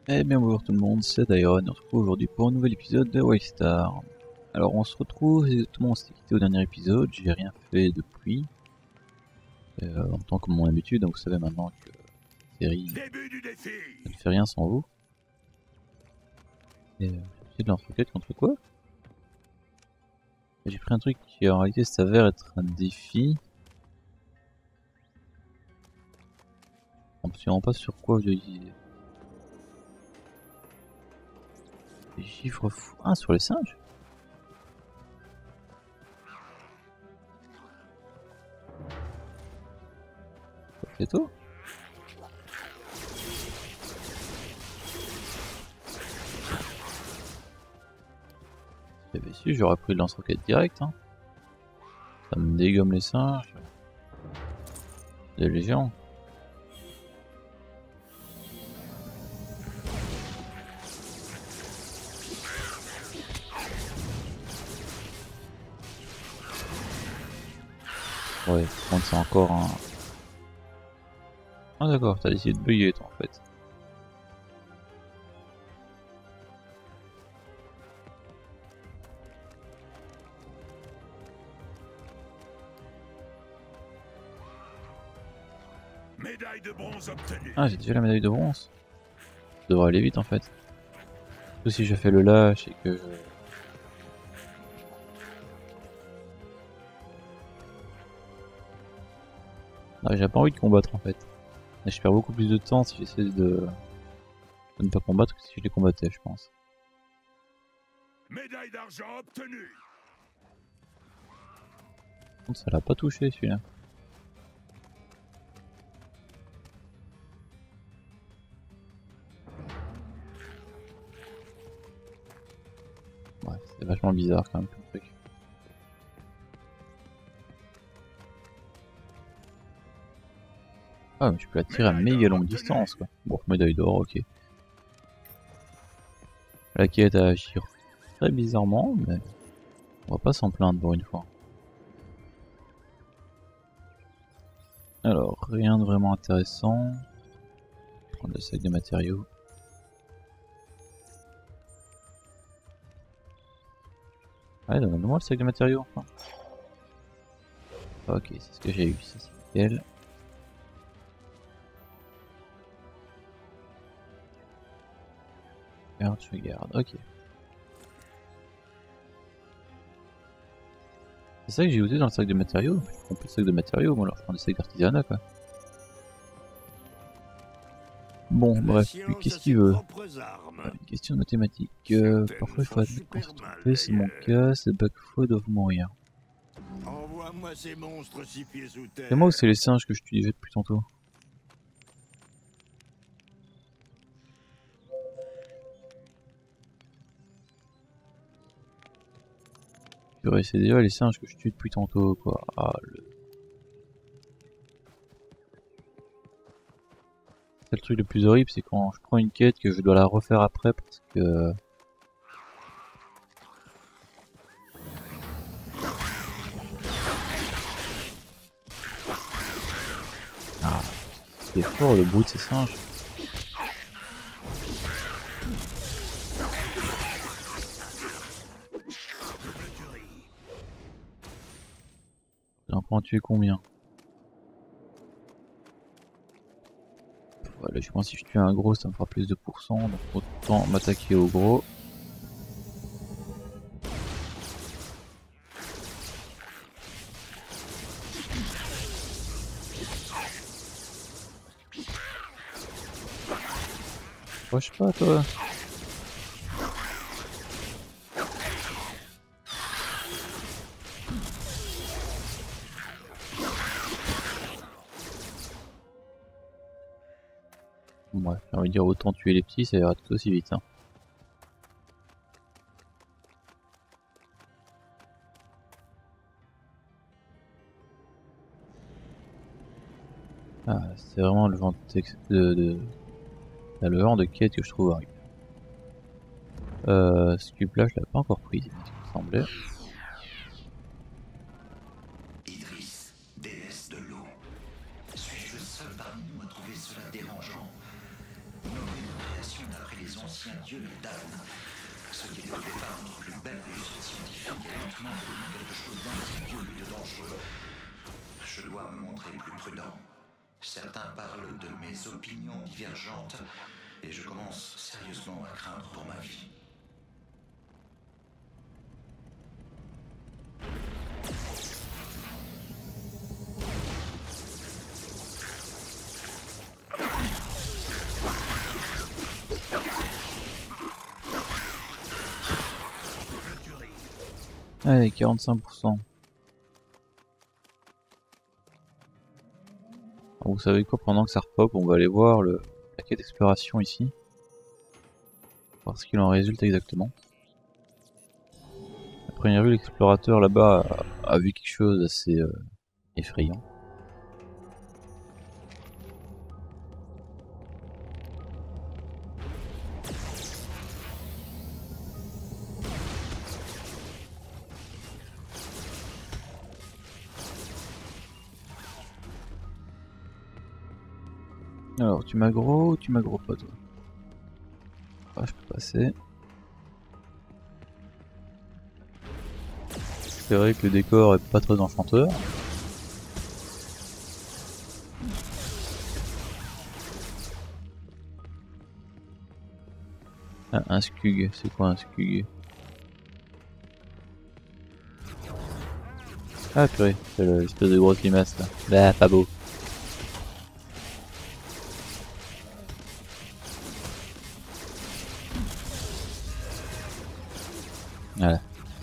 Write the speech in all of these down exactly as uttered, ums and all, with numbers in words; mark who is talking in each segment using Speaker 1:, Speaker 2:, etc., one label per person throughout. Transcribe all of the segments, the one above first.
Speaker 1: Eh bien bonjour tout le monde, c'est Dairon et on se retrouve aujourd'hui pour un nouvel épisode de Wildstar. Alors on se retrouve exactement, on s'était quitté au dernier épisode, j'ai rien fait depuis. Euh, en tant que mon habitude, donc vous savez maintenant que la série ne fait rien sans vous. Et euh, j'ai de lance-roquette contre quoi? J'ai pris un truc qui en réalité s'avère être un défi. On ne sait vraiment pas sur quoi je dois utiliser. Des chiffres fous. Ah, sur les singes? C'est tout? J'avais su, j'aurais pris le lance-roquette direct. Hein. Ça me dégomme les singes. De légion. Ouais, par contre c'est encore un... Ah d'accord, t'as décidé de bugger toi en fait.
Speaker 2: Médaille de bronze obtenue.
Speaker 1: Ah, j'ai déjà la médaille de bronze. Ça devrait aller vite en fait. Surtout si je fais le lâche et que je... Ah, j'ai pas envie de combattre en fait. Et je perds beaucoup plus de temps si j'essaie de... de ne pas combattre que si je les combattais, je pense.
Speaker 2: Médaille d'argent obtenue.
Speaker 1: Par contre, ça l'a pas touché celui-là. Ouais, c'est vachement bizarre quand même comme truc. Ah, mais je peux la tirer à méga longue distance quoi. Bon, médaille d'or, ok. La quête à agir très bizarrement, mais on va pas s'en plaindre pour une fois. Alors, rien de vraiment intéressant. Prendre le sac de matériaux. Ouais, donne-moi le sac de matériaux enfin. Ok, c'est ce que j'ai eu, ça c'est nickel. Garde, je garde, ok. C'est ça que j'ai usé dans le sac de matériaux. Je prends plus le sac de matériaux, moi alors je prends des sacs d'artisanat quoi. Bon, bref, puis qu'est-ce qu'il veut? Une question de mathématiques. Euh, parfois il faut admettre qu'on s'est trompé, c'est mon cas, ces backfaux doivent mourir.
Speaker 2: Envoie-moi ces monstres six pieds sous terre.
Speaker 1: C'est moi ou c'est les singes que je t'utilisais depuis tantôt? Purée, c'est déjà les singes que je tue depuis tantôt quoi. Ah, le... C'est le truc le plus horrible, c'est quand je prends une quête que je dois la refaire après parce que... Ah, c'est fort le bruit de ces singes. J'en prends tuer combien? Voilà, je pense que si je tue un gros ça me fera plus de pourcents, donc autant m'attaquer au gros. Approche pas toi. Bref, j'ai envie de dire autant tuer les petits, ça ira tout aussi vite. Hein. Ah, c'est vraiment le genre de, de, de... Là, le genre de quête que je trouve horrible. Euh, Sculpt là, je l'avais pas encore pris, il me semblait.
Speaker 3: Idris, déesse de l'eau. Suis-je le seul parmi nous à trouver cela dérangeant? Nos créations d'après les Dieu Dan. Ce qui était au départ notre plus belle réussite scientifique est maintenant devenu quelque chose d'insidieux et de dangereux. Je dois me montrer plus prudent. Certains parlent de mes opinions divergentes et je commence sérieusement à craindre pour ma vie.
Speaker 1: Allez, quarante-cinq pour cent. Alors, vous savez quoi, pendant que ça repop, on va aller voir le paquet d'exploration ici. Voir ce qu'il en résulte exactement. À première vue, l'explorateur là-bas a, a vu quelque chose d'assez euh, effrayant. Alors, tu m'aggro ou tu m'aggro pas toi? Ah, je peux passer. C'est vrai que le décor est pas très enchanteur. Ah, un skug, c'est quoi un skug? Ah purée, c'est l'espèce de grosse limace là. Bah, pas beau. Voilà.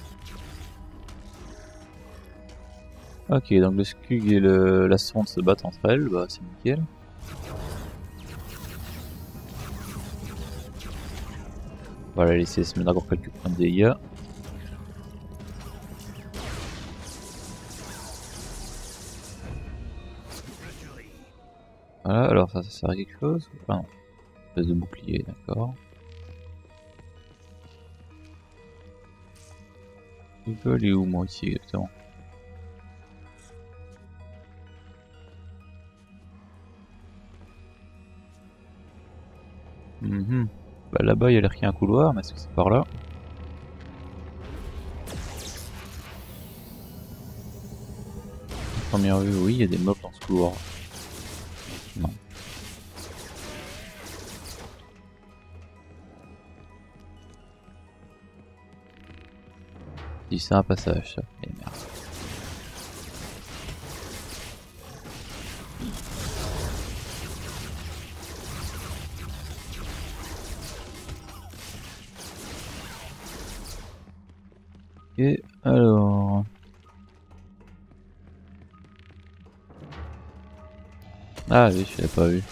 Speaker 1: Ok, donc le skug et le, la sonde se battent entre elles, bah c'est nickel. On va la laisser se mettre encore quelques points de dégâts. Voilà, alors ça, ça sert à quelque chose? Ah non, espèce de bouclier, d'accord. Je peux aller où moi ici exactement? Mm-hmm. Bah là-bas il y a l'air qu'il y a un couloir, mais est-ce que c'est par là? À première vue, oui, il y a des mobs dans ce couloir. Non. Si c'est un passage ça, et merde. Et alors... Ah oui, je l'avais pas vu.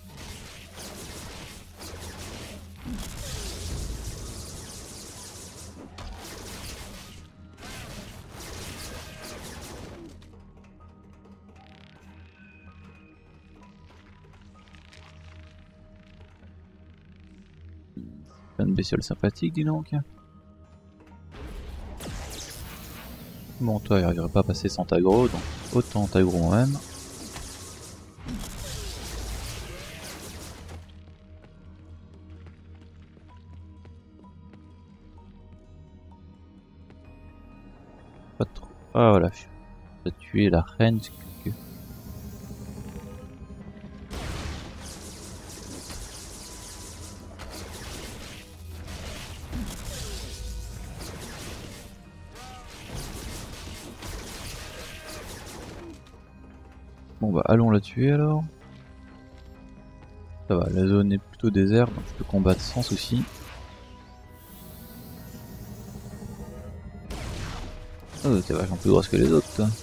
Speaker 1: C'est une bestiole sympathique, dis donc. Bon, toi, il n'arriverait pas à passer sans t'aggro, donc autant t'aggro moi-même. Pas trop. Ah voilà, je vais tuer la reine. Bon bah allons la tuer alors. Ça va, la zone est plutôt déserte, donc je peux combattre sans souci. Oh, t'es vachement plus grosse que les autres toi.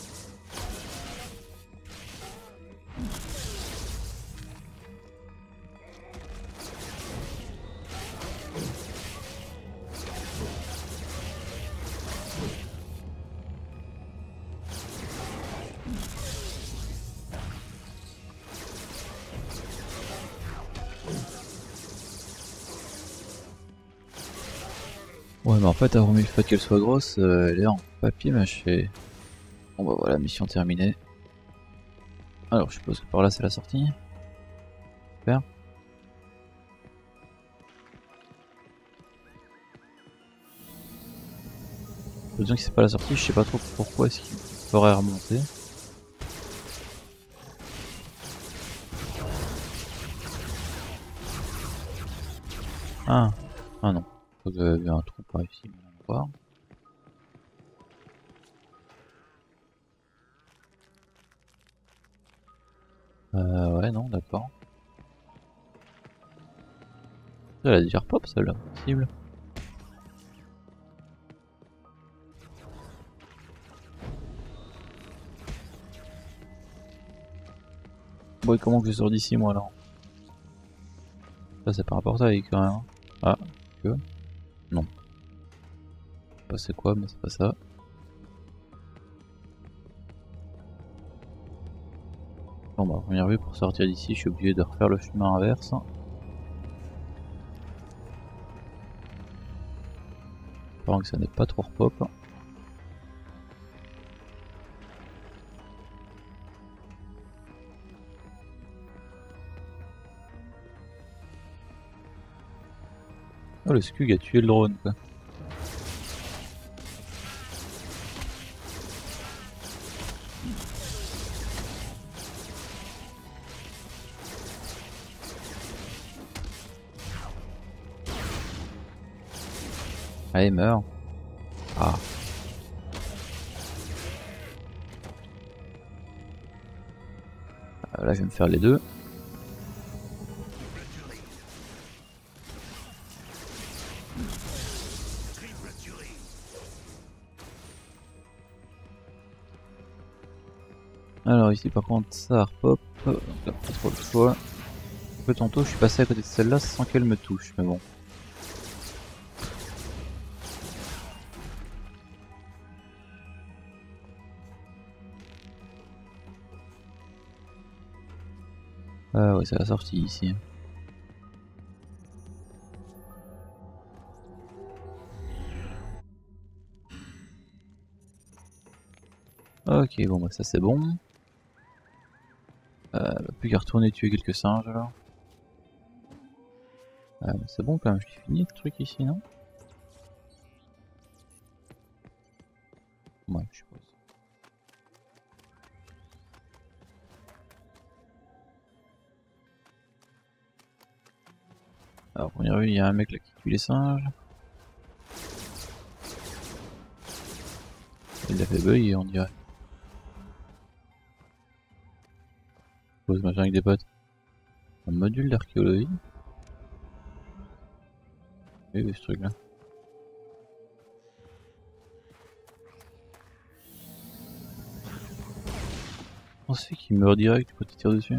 Speaker 1: Ouais mais en fait hormis le fait qu'elle soit grosse, euh, elle est en papier mâché. Bon bah voilà, mission terminée. Alors je suppose que par là c'est la sortie. Super. Disons que c'est pas la sortie, je sais pas trop pourquoi est-ce qu'il ferait remonter. Ah, ah non, il y avait un trou par ici, on va voir. Euh, ouais, non, d'accord. Elle a déjà repop celle-là, possible. Bon, et comment que je sors d'ici moi alors? Ça c'est par rapport à ça quand même. Ah, que non. Je sais pas c'est quoi, mais c'est pas ça. Bon bah, première vue, pour sortir d'ici, je suis obligé de refaire le chemin inverse. Espérant que ça n'est pas trop repop. Oh, le Skug a tué le drone quoi. Allez, meurt. Ah. Là, je vais me faire les deux. Alors ici par contre ça repop, donc là pas trop le choix. Un peu tantôt je suis passé à côté de celle-là sans qu'elle me touche, mais bon. Ah ouais, c'est la sortie ici. Ok, bon bah ça c'est bon. Euh, plus qu'à retourner tuer quelques singes alors. Euh, c'est bon quand même, je l'ai fini le truc ici, non? Ouais, je suppose. Alors, première vue, il y a un mec là qui tue les singes. Il l'a fait bug, on dirait. Pose machin avec des potes. Un module d'archéologie. Oui, oui, ce truc là. On se fait qu'il meurt direct quand il tire dessus.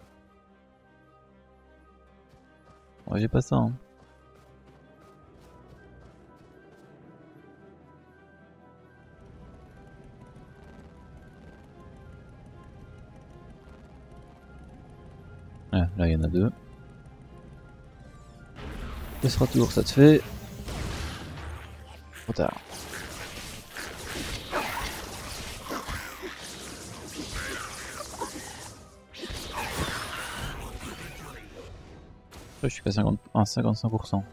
Speaker 1: Ouais, j'ai pas ça hein. Ah, là il y en a deux. Laisse retour, ça te fait. Trop tard. Je suis qu'à cinquante, à cinquante-cinq pour cent.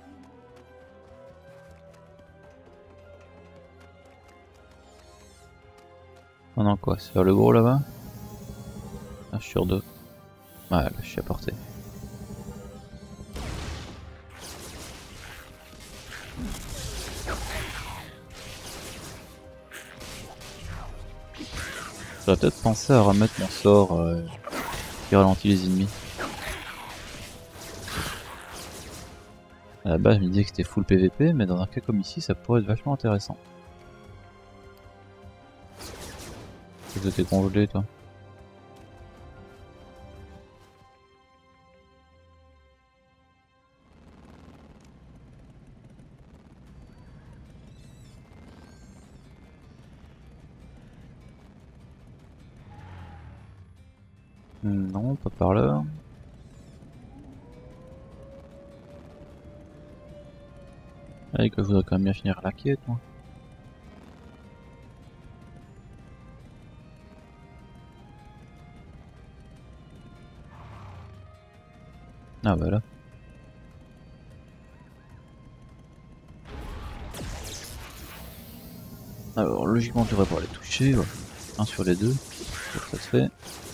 Speaker 1: Oh non quoi, c'est vers le gros là-bas. Ah, je suis sur deux. Ouais, là je suis à portée. J'aurais peut-être pensé à remettre mon sort euh, qui ralentit les ennemis. À la base je me disais que c'était full P V P, mais dans un cas comme ici ça pourrait être vachement intéressant. Tu t'es congelé toi. Non, pas par là. Allez, que je voudrais quand même bien finir la quête moi. Ah bah là. Alors logiquement tu devrais pouvoir les toucher, voilà. Un sur les deux, ça se fait.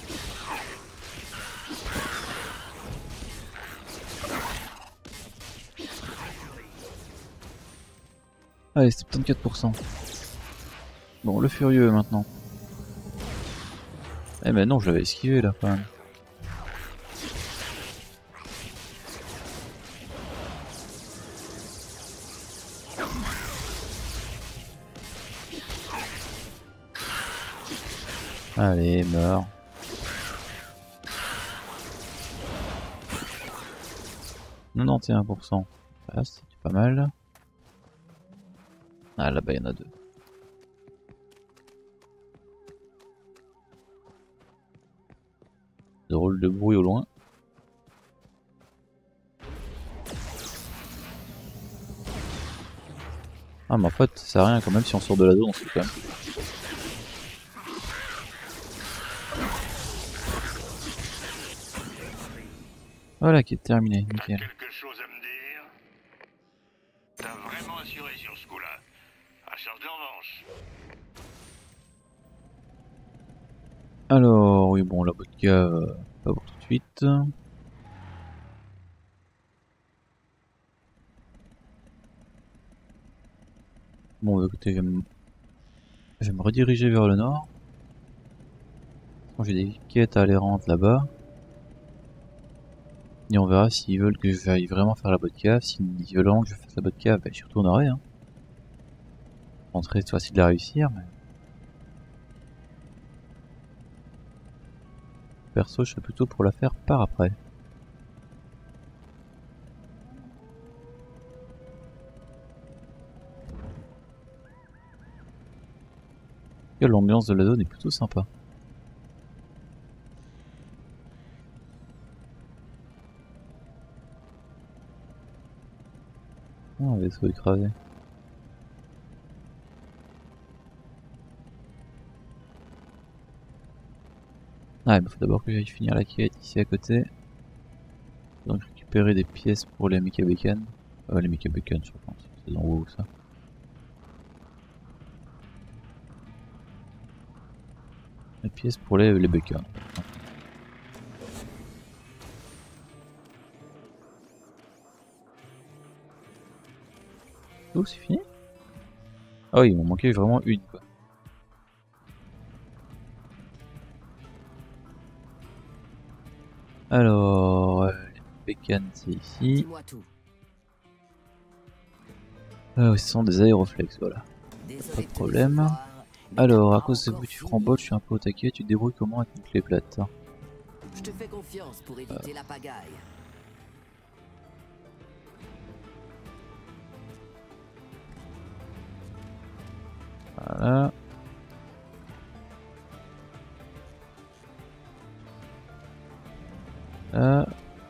Speaker 1: Allez, soixante-quatorze pour cent. Bon, le furieux maintenant. Eh ben non, je l'avais esquivé là quand même. Allez, meurs. quatre-vingt-onze pour cent. Ah, c'est pas mal. Ah, là-bas, il y en a deux. Drôle de bruit au loin. Ah, mais en fait, ça sert à rien quand même si on sort de la zone, on se fait quand même. Voilà qui est terminé, nickel.
Speaker 2: Quelque chose à me dire? T'as vraiment assuré sur ce coup-là. À charge de revanche.
Speaker 1: Alors, oui, bon, la vodka, euh, pas pour tout de suite. Bon, écoutez, je vais me, je vais me rediriger vers le nord. J'ai des quêtes alérantes là-bas. Et on verra s'ils veulent que j'aille vraiment faire la bonne cave. S'ils veulent vraiment que je fasse la bonne cave, ben, j'y retournerai. Hein. Rentrer c'est facile de la réussir, mais... Perso, je serais plutôt pour la faire par après. L'ambiance de la zone est plutôt sympa. Oh, un vaisseau écrasé. Ah, il faut d'abord que j'aille finir la quête ici à côté. Donc récupérer des pièces pour les Mecha Bacon. Euh, les Mecha Bacon, je pense. C'est dans haut ça. Les pièces pour les, les Bacon. Oh, c'est fini? Ah oui, il m'en manquait vraiment une quoi. Alors, euh, les Bacon c'est ici. Ah oui, ce sont des aéroflex, voilà. Pas de problème. Alors, à cause de ce bruit du frambol, je suis un peu au taquet, tu te débrouilles comment avec une clé plate?
Speaker 4: Je te fais confiance pour éviter euh. la pagaille.
Speaker 1: Voilà. Là.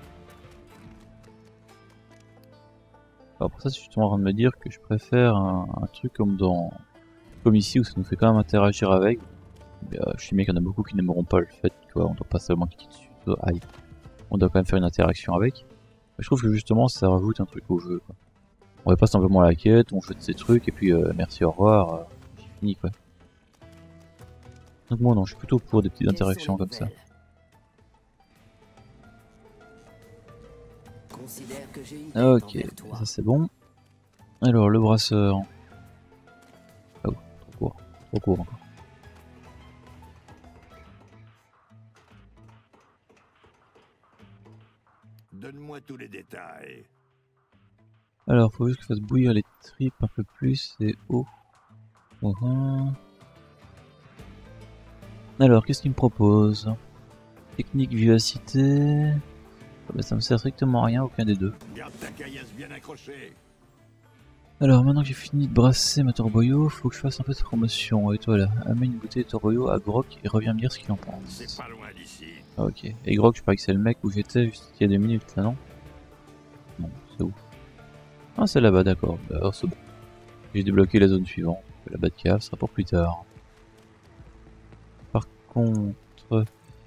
Speaker 1: Alors pour ça, c'est justement en train de me dire que je préfère un, un truc comme dans, comme ici où ça nous fait quand même interagir avec. Mais, euh, je sais bien qu'il y en a beaucoup qui n'aimeront pas le fait, tu vois, on doit pas seulement cliquer dessus, aïe. On doit quand même faire une interaction avec. Mais je trouve que justement ça rajoute un truc au jeu. Quoi. On va pas simplement à la quête, on jette ces trucs et puis euh, merci, au revoir, euh, j'ai fini quoi. Donc moi non, je suis plutôt pour des petites interactions comme ça. Ok, ça c'est bon. Alors le brasseur. Oh, trop court, trop court encore.
Speaker 2: Donne-moi tous les détails.
Speaker 1: Alors faut juste que je fasse bouillir les tripes un peu plus et eau. Voilà. Alors qu'est-ce qu'il me propose? Technique vivacité. Bah, ça me sert strictement à rien, aucun des deux.
Speaker 2: Garde ta caillasse bien accrochée.
Speaker 1: Alors maintenant que j'ai fini de brasser ma torboyau, faut que je fasse un peu de promotion. Et toi là, amène une bouteille de torboyau à Grok et reviens me dire ce qu'il en pense.
Speaker 2: C'est pas loin d'ici.
Speaker 1: Ah, ok. Et Grok, je parie que c'est le mec où j'étais juste il y a deux minutes là, non? Non, c'est où? Ah, c'est là-bas, d'accord. Bah, c'est bon. J'ai débloqué la zone suivante. La bas de cave sera pour plus tard. Par contre...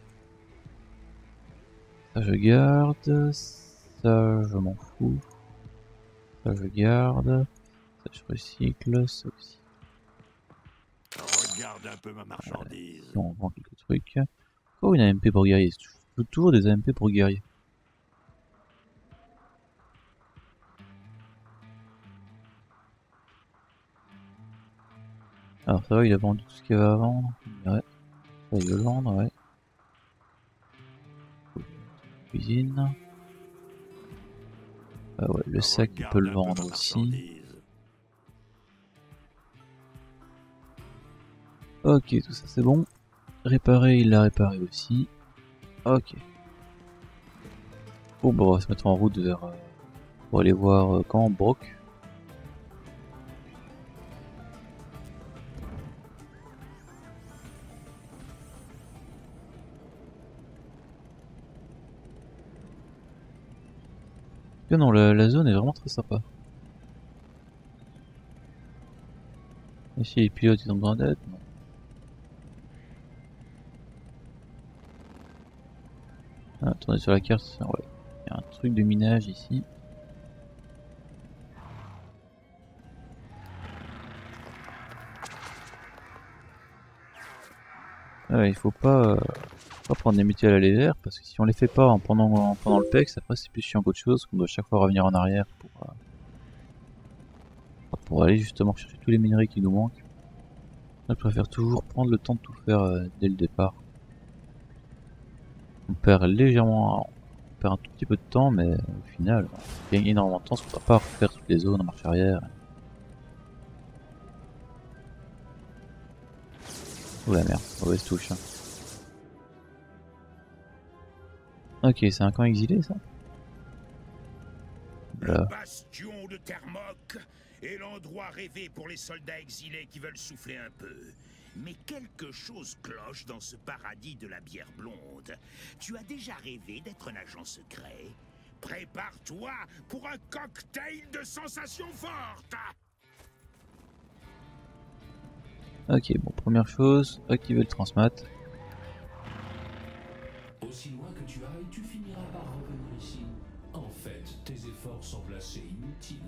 Speaker 1: Ça je garde, ça je m'en fous, ça je garde, ça je recycle, ça aussi.
Speaker 2: Regarde un peu ma marchandise.
Speaker 1: Si on vend quelques trucs. Oh, une A M P pour guerrier. Je veux toujours des A M P pour guerrier. Alors ça va, il a vendu tout ce qu'il y avait à vendre. Ouais. Ça, il veut le vendre, ouais. Cuisine. Ah ouais, le sac, il peut le vendre aussi. Ok, tout ça c'est bon. Réparer, il l'a réparé aussi. Ok. Bon, bah, on va se mettre en route vers... Euh, pour aller voir euh, quand Brock. Que non, la, la zone est vraiment très sympa. Ici les pilotes ils ont besoin d'aide. Non. Ah, attendez sur la carte, ouais. Il y a un truc de minage ici. Ah, il faut pas, euh, pas prendre des métiers à la légère parce que si on les fait pas en pendant, en pendant le P E X, après c'est plus chiant qu'autre chose, qu'on doit chaque fois revenir en arrière pour, euh, pour aller justement chercher tous les minerais qui nous manquent. Je préfère toujours prendre le temps de tout faire euh, dès le départ. On perd légèrement, on perd un tout petit peu de temps, mais au final, on gagne énormément de temps parce qu'on ne va pas refaire toutes les zones en marche arrière. Oh la merde, mauvaise touche. Hein. Ok, c'est un camp exilé ça. Là.
Speaker 5: Le bastion de Thermok est l'endroit rêvé pour les soldats exilés qui veulent souffler un peu. Mais quelque chose cloche dans ce paradis de la bière blonde. Tu as déjà rêvé d'être un agent secret? Prépare-toi pour un cocktail de sensations fortes.
Speaker 1: Ok, bon, première chose, activer le transmat.
Speaker 6: Aussi loin que tu ailles, tu finiras par revenir ici. En fait, tes efforts semblent assez inutiles.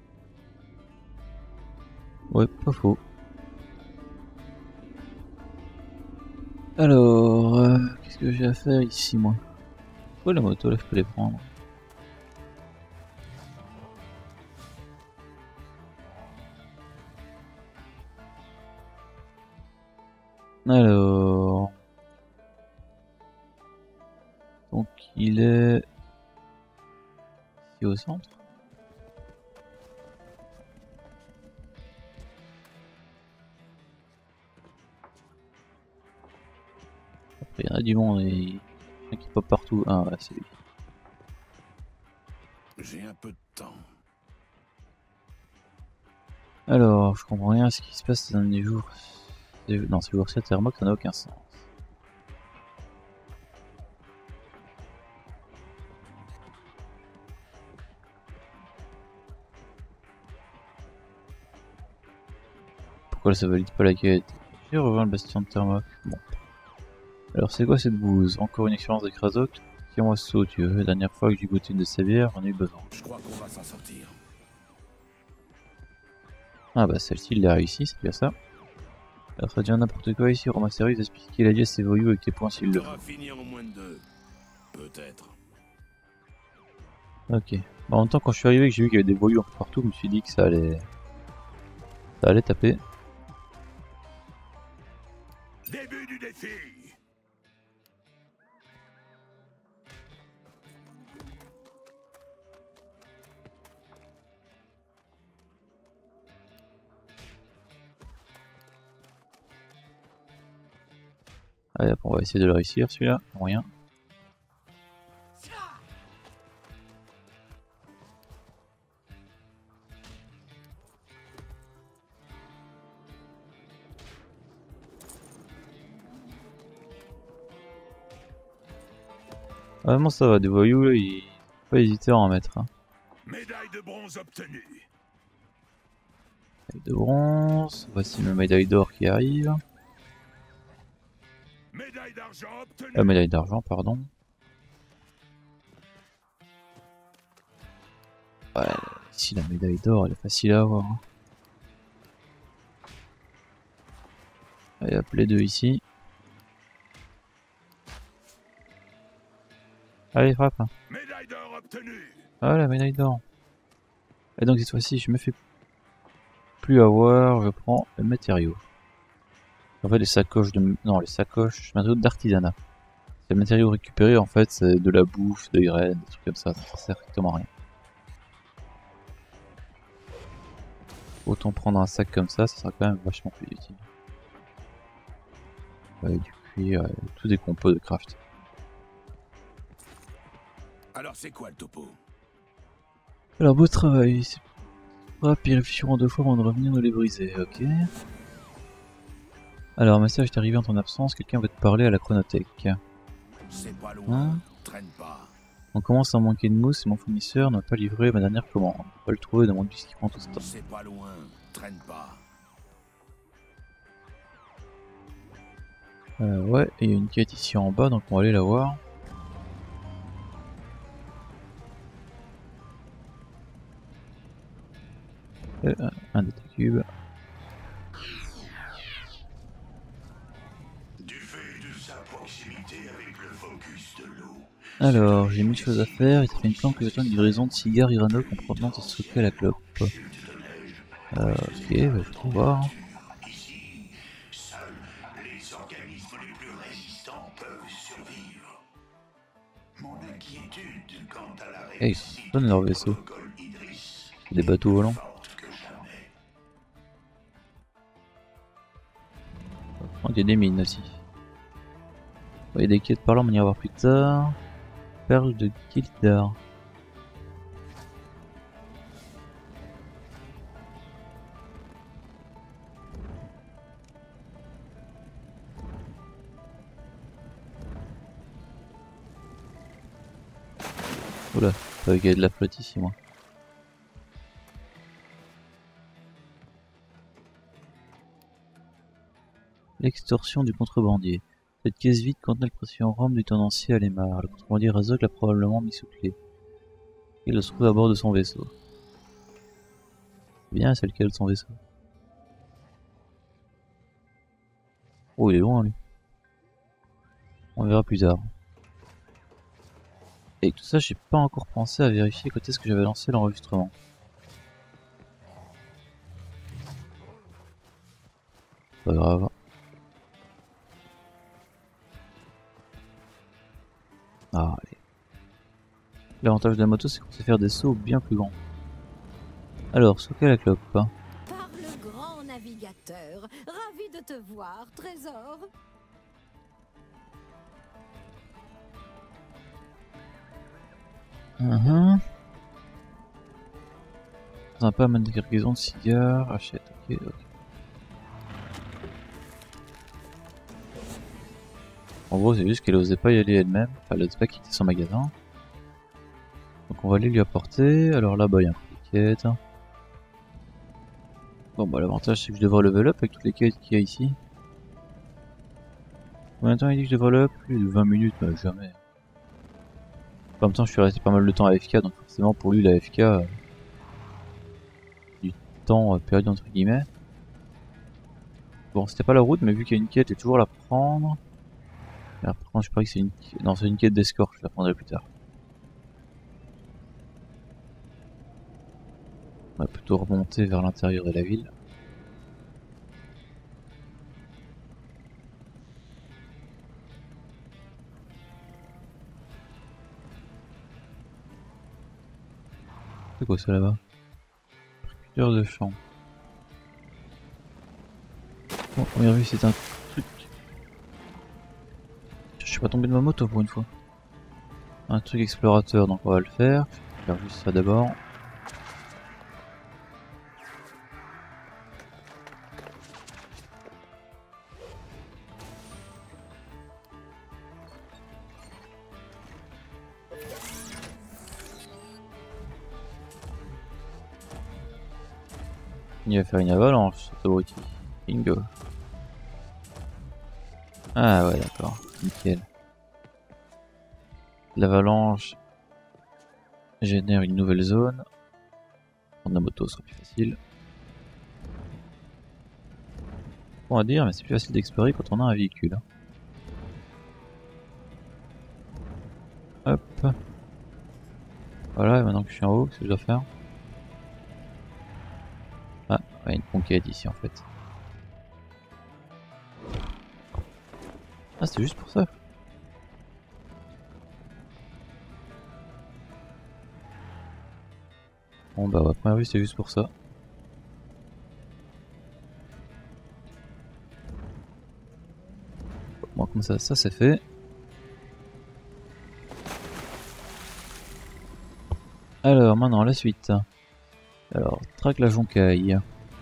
Speaker 1: Ouais, pas faux. Alors, euh, qu'est-ce que j'ai à faire ici, moi? Oh, la moto, là, je peux les prendre. Alors... Donc, il est... ici au centre. Après, il y en a du monde et il y en a qui pop partout. Ah, ouais, c'est lui.
Speaker 5: J'ai un peu de temps.
Speaker 1: Alors, je comprends rien à ce qui se passe ces derniers jours. Non, ces jours-ci à Thermok, ça n'a aucun sens. Pourquoi ça valide pas la quête? J'ai rejoint le bastion de Thermok. Bon. Alors, c'est quoi cette bouse? Encore une expérience de Krasok? Tiens-moi ce saut, tu veux. La dernière fois que j'ai goûté une de ces bières, j'en ai eu besoin.
Speaker 5: Je crois qu'on va s'en sortir.
Speaker 1: Ah bah celle-ci il l'a réussi, c'est bien ça. Alors ça devient n'importe quoi ici, Roma Service, expliquer la dièse ses voyous avec tes points s'il le faut.
Speaker 5: Fini en moins de deux. Peut-être.
Speaker 1: Ok. Bah, en même temps quand je suis arrivé et que j'ai vu qu'il y avait des voyous un peu partout, je me suis dit que ça allait... Ça allait taper.
Speaker 5: Début du défi.
Speaker 1: Allez hop, on va essayer de le réussir celui-là, moyen. Vraiment ça va, des voyous là, ils faut pas hésiter à en mettre. Hein.
Speaker 5: Médaille de bronze obtenue.
Speaker 1: Médaille de bronze, voici ma médaille d'or qui arrive.
Speaker 5: Médaille d'argent obtenue.
Speaker 1: La médaille d'argent, pardon. Ouais, ici la médaille d'or elle est facile à avoir. Hein. Allez hop, les deux ici. Allez, frappe.
Speaker 5: Médaille d'or obtenue.
Speaker 1: Ah, la médaille d'or. Et donc cette fois-ci, je me fais plus avoir, je prends le matériau. En fait, les sacoches de... Non, les sacoches matériaux d'artisanat. C'est le matériau récupéré, en fait, c'est de la bouffe, des graines, des trucs comme ça, ça sert strictement à rien. Autant prendre un sac comme ça, ça sera quand même vachement plus utile. Ouais, du cuir, euh, tout des compos de craft.
Speaker 5: Alors c'est quoi le topo?
Speaker 1: Alors, beau travail. Frappe, ils réfléchiront deux fois avant de revenir nous les briser, ok. Alors, un message est arrivé en ton absence, quelqu'un veut te parler à la chronothèque.
Speaker 5: C'est pas loin,
Speaker 1: Hein?
Speaker 5: traîne pas.
Speaker 1: On commence à manquer de mousse et mon fournisseur n'a pas livré ma dernière commande. On va le trouver dans mon bus qui prend tout ce temps.
Speaker 5: C'est pas loin, traîne pas.
Speaker 1: Euh, ouais, et il y a une quête ici en bas, donc on va aller la voir. Euh, un data cube.
Speaker 3: Du fait de sa proximité avec le focus de l'eau.
Speaker 1: Alors, j'ai mille choses à faire, et ça fait une plante que j'attends une livraison de cigares Irano en provenance de stocker à la clope. Euh, ok, bah, je vais voir.
Speaker 3: Ici, seuls les organismes les plus résistants peuvent survivre. Mon inquiétude quant à la
Speaker 1: Hey, ils sont bonnes leurs vaisseaux.
Speaker 3: Idris
Speaker 1: Des bateaux volants.
Speaker 3: forte que jamais.
Speaker 1: Oh, il y a des mines aussi. Il y a des quêtes par là, on va y avoir plus tard. Perle de Gildar. Oula, ça va qu'il y a de la flotte ici, moi. L'extorsion du contrebandier. Cette caisse vide contenait le précieux rhum du tenancier Alemar. Le contrebandier Razok l'a probablement mis sous clé. Il le trouve à bord de son vaisseau. Bien, c'est lequel de son vaisseau? Oh, il est loin, lui. On verra plus tard. Et tout ça, j'ai pas encore pensé à vérifier quand est-ce que j'avais lancé l'enregistrement. Pas grave. Ah, allez. L'avantage de la moto, c'est qu'on sait faire des sauts bien plus grands. Alors, sauter la clope. Hein.
Speaker 4: Par le grand navigateur, ravi de te voir, trésor.
Speaker 1: Uh-huh. Sympa, man de cargaison de cigares, achète, ok, ok. En gros, c'est juste qu'elle osait pas y aller elle-même, enfin, elle osait pas quitter son magasin. Donc on va aller lui apporter, alors là-bas il y a un quête. Bon bah l'avantage c'est que je devrais level up avec toutes les quêtes qu'il y a ici. Combien de temps il dit que je devrais level up? Plus de vingt minutes, bah jamais. En même temps je suis resté pas mal de temps à F K, donc forcément pour lui la F K... Euh, du temps euh, perdu entre guillemets. Bon c'était pas la route, mais vu qu'il y a une quête, je vais toujours la prendre. Et par contre je parie que c'est une... Non c'est une quête d'escorte, je la prendrai plus tard. On va plutôt remonter vers l'intérieur de la ville. C'est quoi ça là-bas? Percuteur de champ. Bon, première vue c'est un truc. Je suis pas tombé de ma moto pour une fois. Un truc explorateur, donc on va le faire. Je vais faire juste ça d'abord. Il va faire une avalanche, cet abruti. Bingo. Ah ouais, d'accord. Nickel. L'avalanche génère une nouvelle zone. Prendre la moto sera plus facile. Bon à dire, mais c'est plus facile d'explorer quand on a un véhicule. Hop. Voilà, et maintenant que je suis en haut, qu'est-ce que je dois faire? Ah, il y a une conquête ici en fait. Ah, c'est juste pour ça. Bon bah, à première vue, c'est juste pour ça. Bon, comme ça, ça c'est fait. Alors, maintenant, la suite. Alors, traque la joncaille.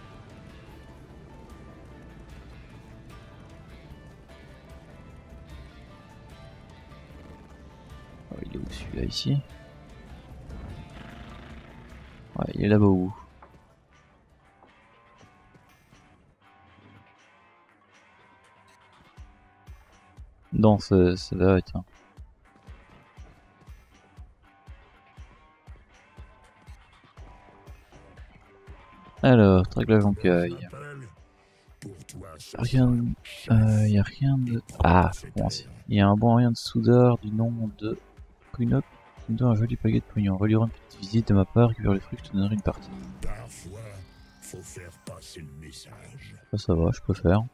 Speaker 1: Oh, il est où celui-là ici? Ouais, il est là-bas où? Dans ce, ça va être. Alors, traque la joncaille. Rien. Euh, y a rien de. Ah, bon, il y a un bon rien de soudeur du nom de Prunop. Tu me donnes un joli paquet de pognon. Reliera une petite visite de ma part, récupère les fruits, je te donnerai une partie.
Speaker 5: Parfois, faut faire passer le message.
Speaker 1: Ça, ça va, je peux faire.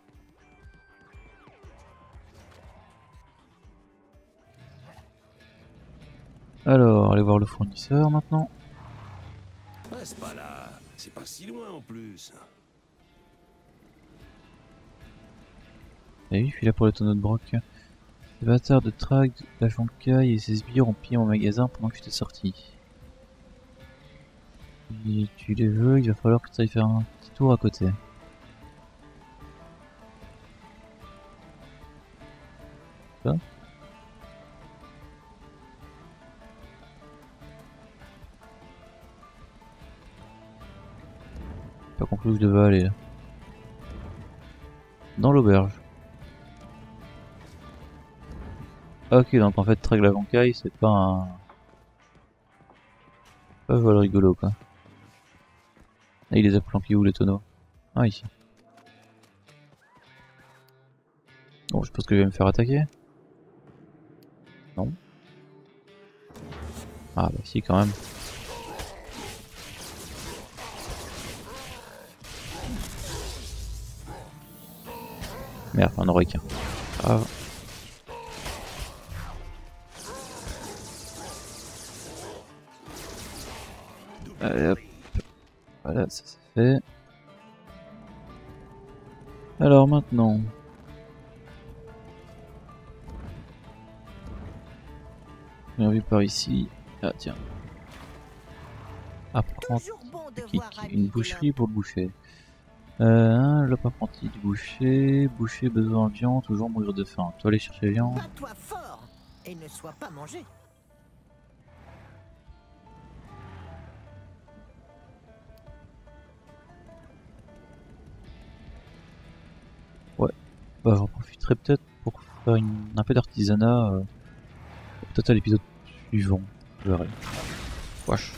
Speaker 1: Alors, allez voir le fournisseur maintenant.
Speaker 7: Ouais, c'est pas là, c'est pas si loin en plus.
Speaker 1: Et oui, je suis là pour le tonneau de broc. Les bâtards de Trag, la joncaille et ses sbires ont pillé mon magasin pendant que j'étais sorti. Si tu les veux, il va falloir que tu ailles faire un petit tour à côté. Ça ? Pas compris où je devais aller là. Dans l'auberge. Ok, donc en fait, Trag la joncaille, c'est pas un. Pas un vol rigolo quoi. Ah, il les a planqués où les tonneaux? Ah, ici. Bon, je pense que je vais me faire attaquer. Non. Ah, bah si, quand même. Merde, on aurait qu'un. Ah. Allez hop. Voilà, ça c'est fait. Alors maintenant. On vu par ici. Ah tiens. Apprendre une boucherie pour le boucher. Euh, le apprenti du boucher. Boucher besoin de viande, toujours mourir de faim. Toi aller chercher viande.
Speaker 8: Bats-toi fort et ne sois pas mangé.
Speaker 1: Ouais. Bah j'en profiterai peut-être pour faire une, un peu d'artisanat. Euh, peut-être à l'épisode suivant. Je verrai. Wesh.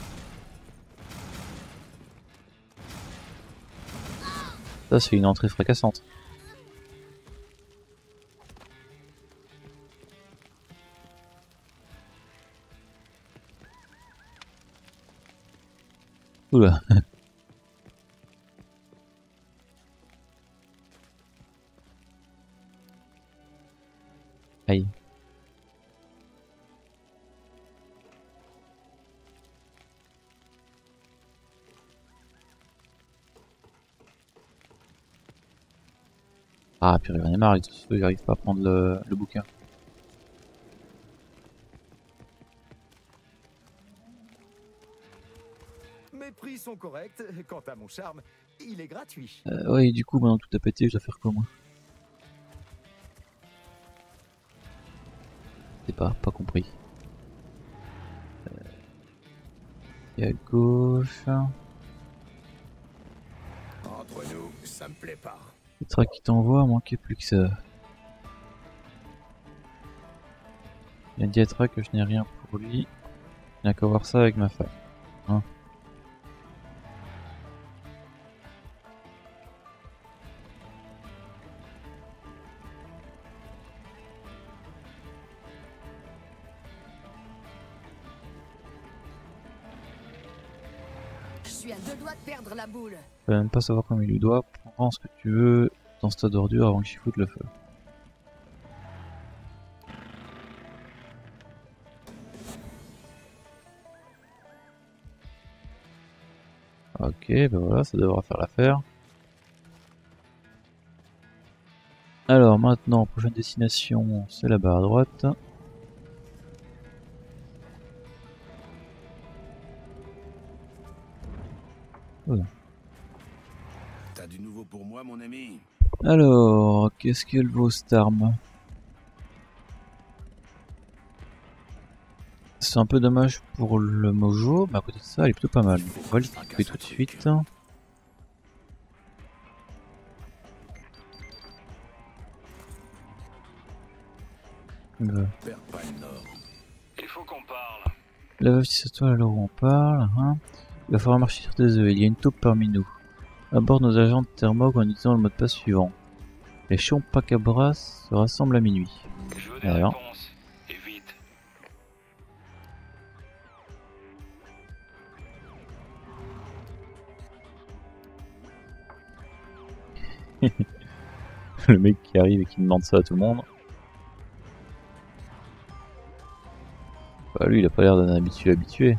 Speaker 1: Ça c'est une entrée fracassante. Oula. Aïe. Ah, puis j'en ai marre, il arrive pas à prendre le, le bouquin.
Speaker 9: Mes prix sont corrects, quant à mon charme, il est gratuit.
Speaker 1: Euh, ouais, du coup, maintenant tout a pété, je dois faire quoi moi? C'est pas, pas compris. Euh, et à gauche.
Speaker 9: Entre nous, ça me plaît pas.
Speaker 1: Le track qui t'envoie, manquait plus que ça. Il a dit à Track que je n'ai rien pour lui. Il n'a qu'à voir ça avec ma femme. Hein?
Speaker 4: suis à deux doigts de perdre la boule.
Speaker 1: Je peux même pas savoir comment il lui doit. Prends ce que tu veux dans ce tas d'ordures avant qu'il foute le feu. Ok, ben voilà, ça devra faire l'affaire. Alors maintenant, prochaine destination, c'est là-bas à droite. Voilà.
Speaker 7: T'as du nouveau pour moi, mon ami?
Speaker 1: Alors, qu'est-ce qu'elle vaut cette arme? C'est un peu dommage pour le mojo, mais à côté de ça, elle est plutôt pas mal. On va l'équiper tout de suite. Euh.
Speaker 2: Il faut qu'on parle.
Speaker 1: La veuve tisse toi à l'heure où on parle. Hein. Il va falloir marcher sur tes œufs. Il y a une taupe parmi nous. Aborde nos agents de Thermog en utilisant le mot de passe suivant. Les Chompacabras se rassemblent à minuit.
Speaker 2: Je veux des
Speaker 1: Alors.
Speaker 2: réponses. Et vite.
Speaker 1: Le mec qui arrive et qui demande ça à tout le monde. Bah lui il a pas l'air d'un habitué habitué.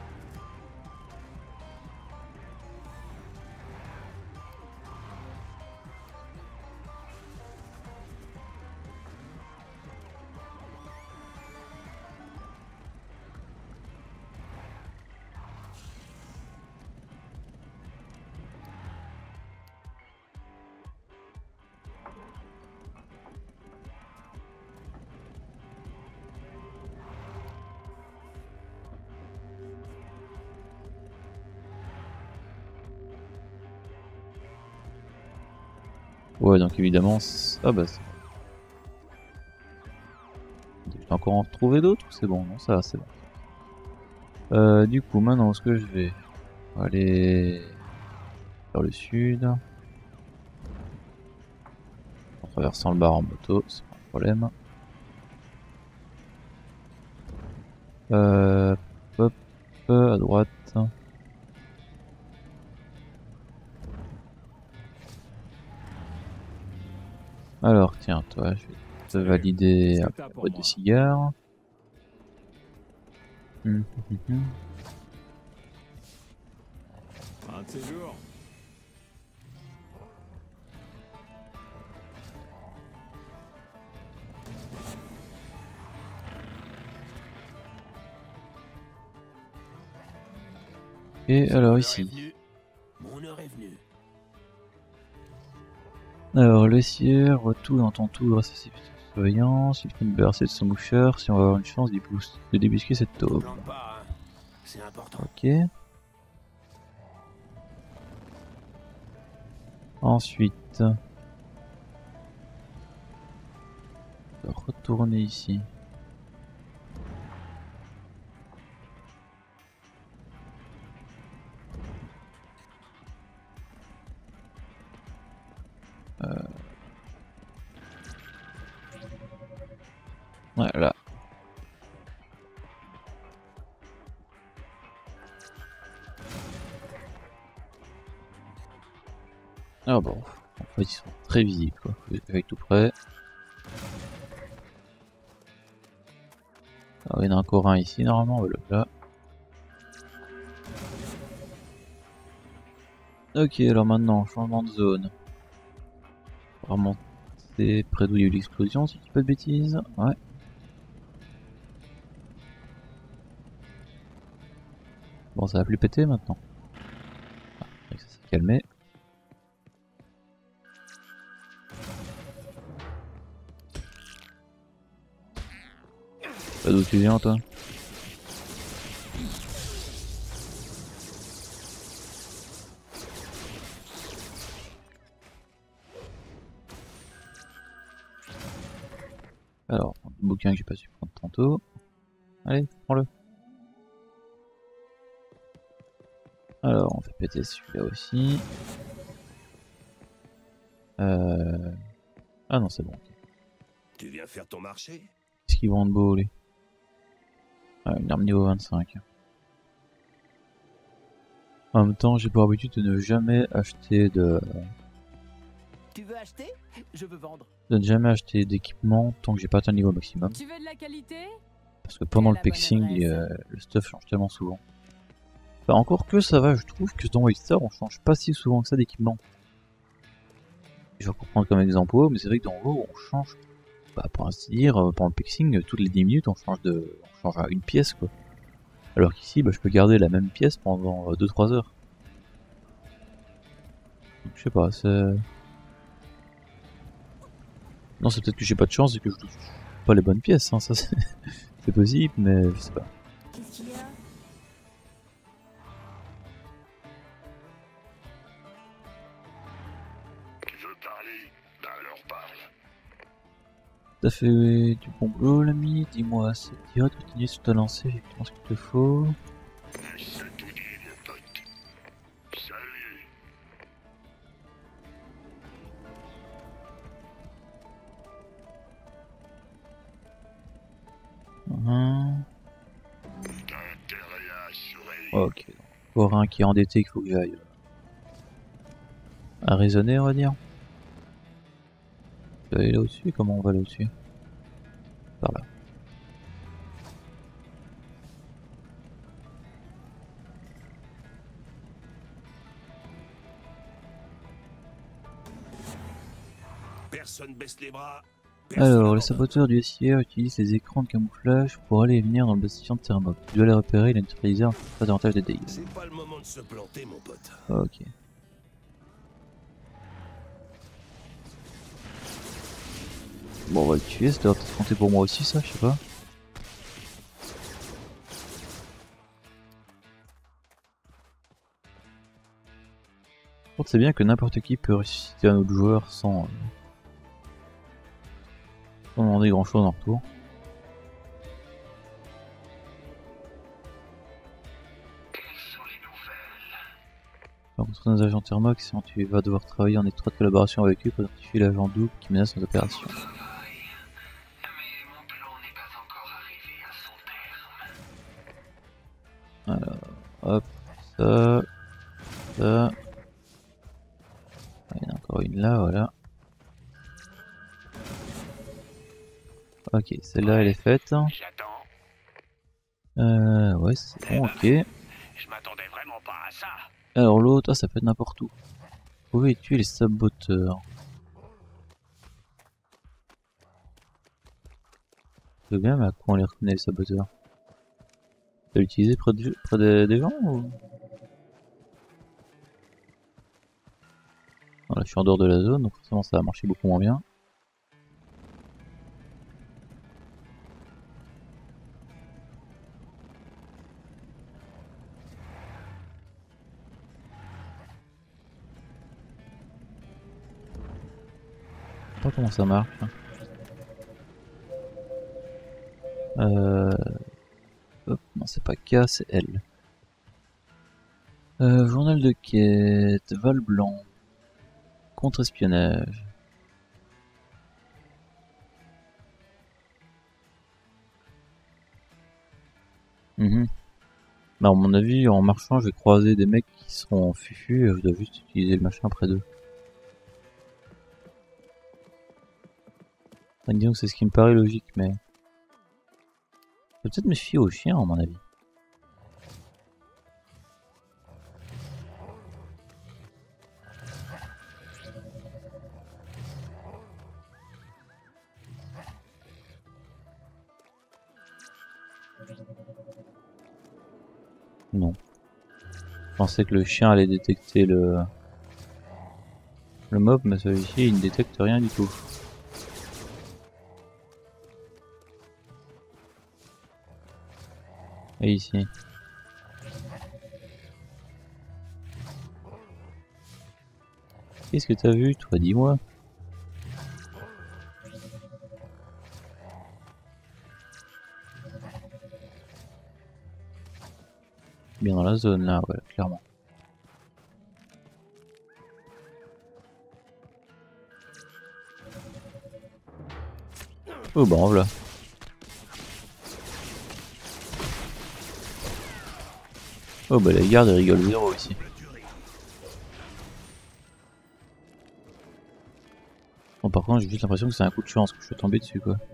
Speaker 1: Ouais, donc évidemment, ah bah c'est... Je vais encore en retrouver d'autres ou c'est bon? Non, ça va, c'est bon. Euh, du coup, maintenant, où est-ce que je vais? On va aller vers le sud. En traversant le bar en moto, c'est pas un problème. Euh, hop, à droite. Alors tiens, toi, je vais te valider la boîte de cigares. Hum, hum, hum.
Speaker 7: Un de ces jours.
Speaker 1: Et alors ici.
Speaker 7: Mon heure est venue.
Speaker 1: Alors, le ciel retourne dans ton tout grâce à ses petites surveillances. Il peut me bercer de son moucheur si on va avoir une chance de débusquer cette taupe.
Speaker 7: C'est important.
Speaker 1: Ok. Ensuite, on va retourner ici. Euh... Voilà. Ah bon, en fait ils sont très visibles quoi, avec tout près. Alors il y en a encore un ici normalement, voilà là. Ok, alors maintenant, changement de zone. On va remonter près d'où il y a eu l'explosion, si je dis pas de bêtises. Ouais. Bon, ça va plus péter maintenant. Ah, ça s'est calmé. Pas d'où tu viens toi? Alors, le bouquin que j'ai pas su prendre tantôt. Allez, prends-le. Alors, on fait péter celui-là aussi. Euh... Ah non, c'est bon.
Speaker 7: Tu viens faire ton marché?
Speaker 1: Qu'est-ce qu'ils vendent beau, les... Ah, une arme niveau vingt-cinq. En même temps, j'ai pour habitude de ne jamais acheter de...
Speaker 8: Tu veux acheter? Je veux vendre.
Speaker 1: de ne jamais acheter d'équipement tant que j'ai pas atteint le niveau maximum.
Speaker 10: Tu veux de la qualité?
Speaker 1: Parce que pendant le
Speaker 10: la bonne
Speaker 1: pexing,
Speaker 10: adresse.
Speaker 1: euh, le stuff change tellement souvent. Enfin, encore que ça va, je trouve que dans Wildstar, on change pas si souvent que ça d'équipement. Je vais reprendre comme exemple WoW, mais c'est vrai que dans WoW, on change, bah, pour ainsi dire, euh, pendant le pexing, toutes les dix minutes, on change de, on change à une pièce, quoi. Alors qu'ici, bah, je peux garder la même pièce pendant euh, deux trois heures. Donc, je sais pas, c'est... Non, c'est peut-être que j'ai pas de chance et que je touche pas les bonnes pièces, hein, ça c'est c'est possible, mais je sais pas.
Speaker 4: Qu'est-ce qu'il y a?
Speaker 2: Tu veux parler? Ben alors parle.
Speaker 1: T'as fait du bon boulot l'ami, dis-moi, ça te dirait de continuer sur ta lancée, effectivement ce qu'il te faut.
Speaker 2: C'est tout dit, mon pote. Salut.
Speaker 1: Uhum.
Speaker 2: T'as intérêt à assurer.
Speaker 1: Ok, donc encore un qui est endetté qu'il faut que j'aille à raisonner, on va dire. Je vais aller là au-dessus, comment on va là au-dessus? Par là.
Speaker 7: Personne baisse les bras.
Speaker 1: Alors, les saboteurs du S I R utilisent les écrans de camouflage pour aller et venir dans le bastion de Thermok. Tu dois les repérer et les neutraliser en faisant pas davantage de dégâts.
Speaker 7: C'est pas le moment de se planter, mon pote.
Speaker 1: Ok. Bon, on va le tuer, ça doit peut-être compter pour moi aussi, ça, je sais pas. Par contre, c'est bien que n'importe qui peut ressusciter un autre joueur sans, euh, sans demander grand chose en retour. Par contre, nos agents Thermok, sinon tu vas devoir travailler en étroite collaboration avec eux pour identifier l'agent double qui menace nos opérations. Alors, hop, ça, ça. Ah, il y en a encore une là, voilà. Ok, celle-là elle est faite.
Speaker 2: J'attends.
Speaker 1: Euh, ouais, c'est bon, ok.
Speaker 2: Je m'attendais vraiment pas à ça.
Speaker 1: Alors l'autre, ah, ça peut être n'importe où. Vous pouvez tuer les saboteurs. C'est bien, mais à quoi on les reconnaît les saboteurs? Tu peux l'utiliser près, de, près des, des gens ou... Voilà, je suis en dehors de la zone, donc forcément ça va marcher beaucoup moins bien. Je sais pas comment ça marche. Euh... Hop, non c'est pas K, c'est L. Euh, journal de quête, Val Blanc. Contre-espionnage. Mmh. Bah à mon avis, en marchant, je vais croiser des mecs qui seront en fufu et je dois juste utiliser le machin près d'eux. Enfin, disons que c'est ce qui me paraît logique, mais... Je vais peut-être me fier aux chiens, à mon avis. Non. Je pensais que le chien allait détecter le le mob, mais celui-ci il ne détecte rien du tout. Et ici. Qu'est-ce que t'as vu, toi? Dis-moi. Bien dans la zone là, ouais, clairement. Oh bah en voilà. Oh bah la garde rigole zéro ici. Bon, par contre, j'ai juste l'impression que c'est un coup de chance que je suis tombé dessus, quoi.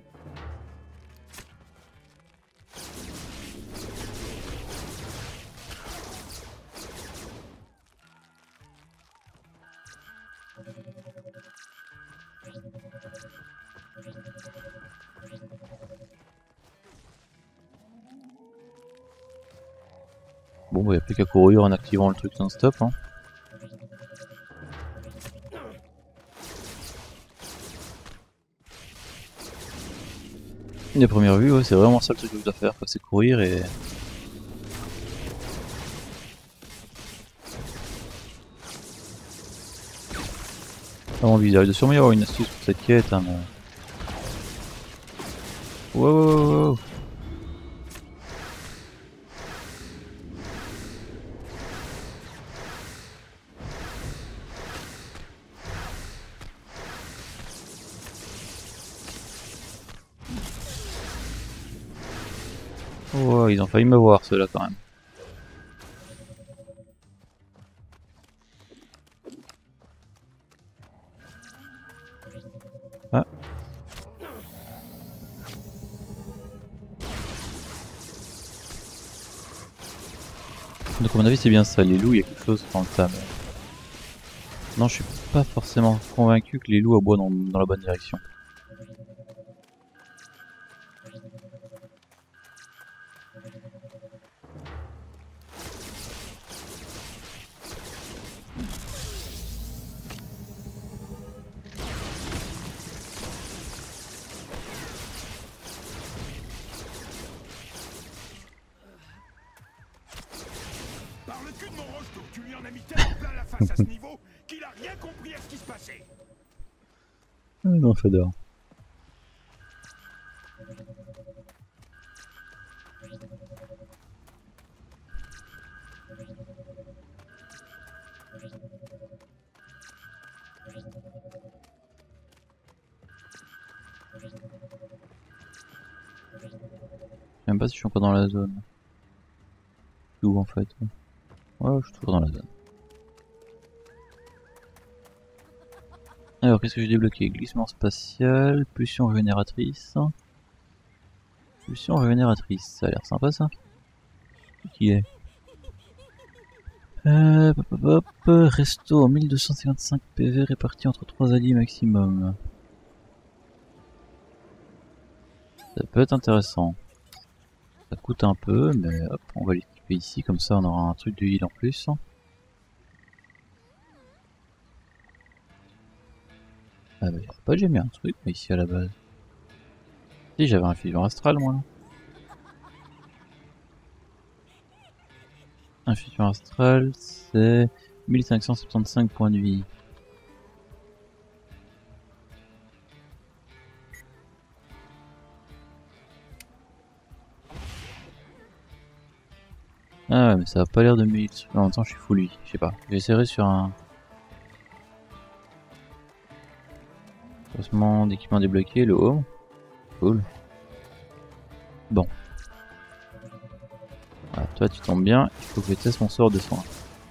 Speaker 1: Bon, bah, y a plus qu'à courir en activant le truc non-stop, hein. De première vue, ouais, c'est vraiment ça le truc que je dois faire, c'est courir et... Vraiment bizarre, il doit sûrement y avoir une astuce pour cette quête, hein, mais... Wow, wow, wow. Oh, ils ont failli me voir ceux-là quand même. Ah. Donc à mon avis c'est bien ça, les loups il y a quelque chose dans le tas. Mais... Non, je suis pas forcément convaincu que les loups aboient dans, dans la bonne direction.
Speaker 5: Par le cul de mon rocheteau, tu lui en as mis tellement plein la face à ce niveau qu'il a rien compris à ce qui se passait.
Speaker 1: Non, Fedor. Je sais même pas si je suis encore dans la zone. Où en fait? Ouais, je suis toujours dans la zone. Alors, qu'est-ce que j'ai débloqué? Glissement spatial, pulsion régénératrice. Pulsion régénératrice, ça a l'air sympa ça. Qui est euh, hop, hop, hop, resto en mille deux cent cinquante-cinq P V répartis entre trois alliés maximum. Ça peut être intéressant. Ça coûte un peu, mais hop, on va l'équiper ici, comme ça on aura un truc de heal en plus. Ah bah, pas j'ai mis un truc mais ici à la base. Si j'avais un fusion astral moi là. Un fusion astral c'est mille cinq cent soixante-quinze points de vie. Ah ouais mais ça a pas l'air de me heal. En même temps je suis full lui, je sais pas. J'essaierai sur un... Placement d'équipement débloqué, le home. Cool. Bon. Ah, toi tu tombes bien, il faut que je teste mon sort de soin.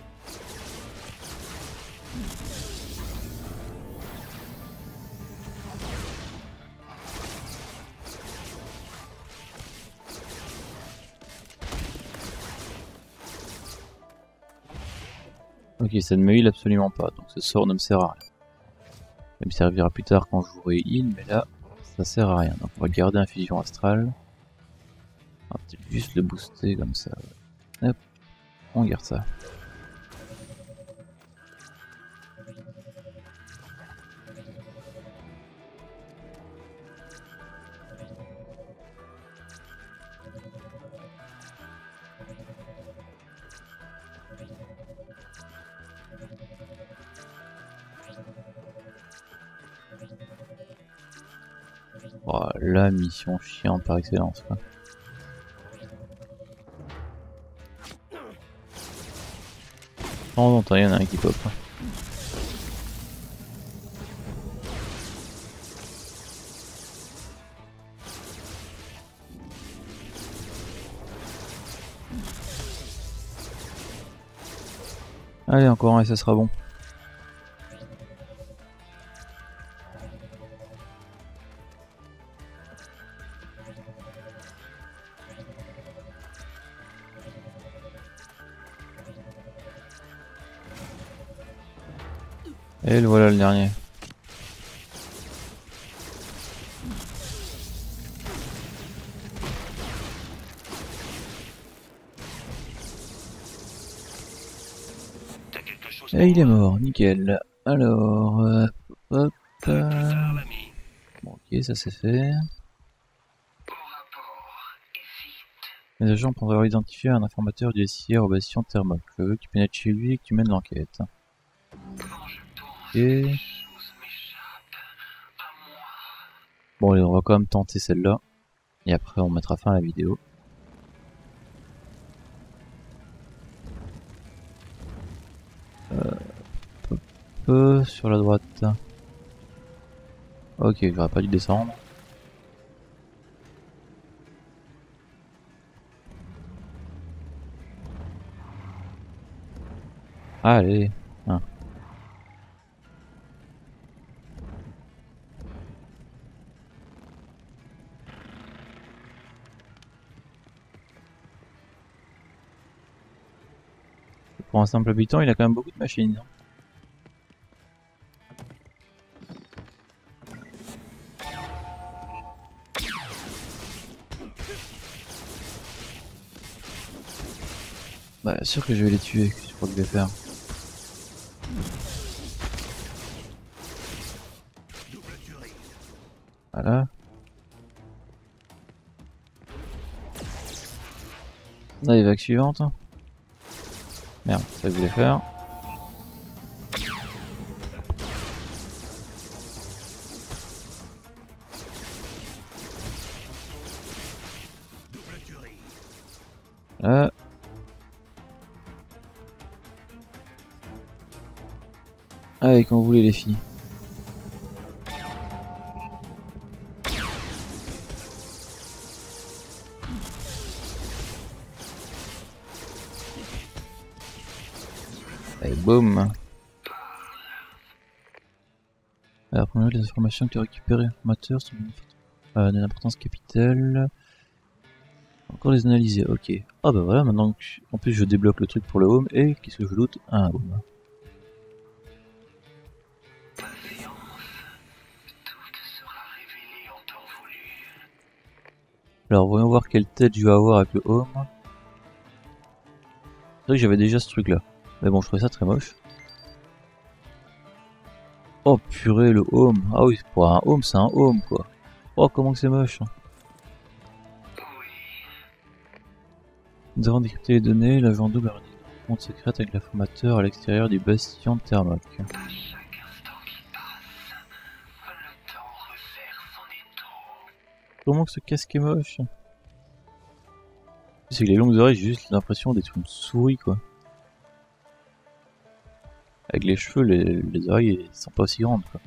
Speaker 1: Ok, ça ne me heal absolument pas, donc ce sort ne me sert à rien. Il me servira plus tard quand je jouerai heal, mais là, ça sert à rien. Donc on va garder un fusion astral. On va peut-être juste le booster comme ça. Hop, on garde ça. Oh, la mission chiante par excellence quoi. De temps en temps il y en a un qui pop. Hein. Allez encore un et ça sera bon. Et le voilà le dernier. Et il est mort, nickel. Alors, euh, hop, euh... bon, ok, ça c'est fait. Les agents pour avoir identifié un informateur du S I R au bâtiment Thermoc. Je veux que tu pénètres chez lui et que tu mènes l'enquête. Ok. Bon, allez, on va quand même tenter celle-là. Et après, on mettra fin à la vidéo. Euh, peu, peu sur la droite. Ok, j'aurais pas dû descendre. Allez, hein. Pour un simple habitant, il a quand même beaucoup de machines. Bah, sûr que je vais les tuer, qu'est-ce que je crois que je vais faire? Voilà. Là, les vagues suivantes. Merde, ça que je voulais faire. Là. Allez, quand vous voulez les filles. Allez, boum. Alors, premièrement, les informations que tu as récupérées, informateur, sont d'une euh, importance capitale. Encore les analyser, ok. Ah bah voilà, maintenant que je... en plus je débloque le truc pour le home, et qu'est-ce que je loot? Un home. Alors voyons voir quelle tête je vais avoir avec le home. C'est vrai que j'avais déjà ce truc là. Mais bon, je trouvais ça très moche. Oh purée, le home. Ah oui, pour un home, c'est un home quoi. Oh, comment que c'est moche. Nous avons décrypté les données, l'agent double a réuni une rencontre secrète avec l'informateur à l'extérieur du bastion de Thermoc. Comment que ce casque est moche. C'est que les longues oreilles, j'ai juste l'impression d'être une souris quoi. Avec les cheveux, les, les oreilles elles sont pas aussi grandes quoi.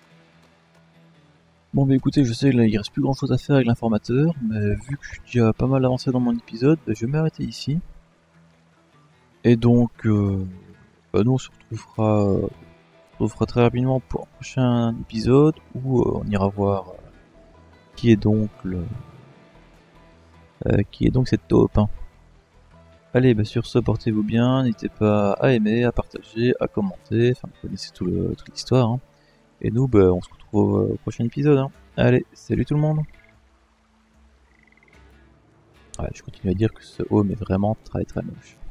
Speaker 1: Bon bah écoutez, je sais que là il reste plus grand chose à faire avec l'informateur, mais vu que je suis déjà pas mal avancé dans mon épisode, bah, je vais m'arrêter ici. Et donc, euh, bah, nous on se retrouvera, euh, on se retrouvera très rapidement pour un prochain épisode où euh, on ira voir euh, qui est donc le, euh, qui est donc cette taupe. Hein. Allez, bah sur ce, portez-vous bien, n'hésitez pas à aimer, à partager, à commenter, enfin vous connaissez tout le, toute l'histoire. Hein. Et nous, bah, on se retrouve au prochain épisode. Hein. Allez, salut tout le monde. Ouais, je continue à dire que ce home est vraiment très très moche.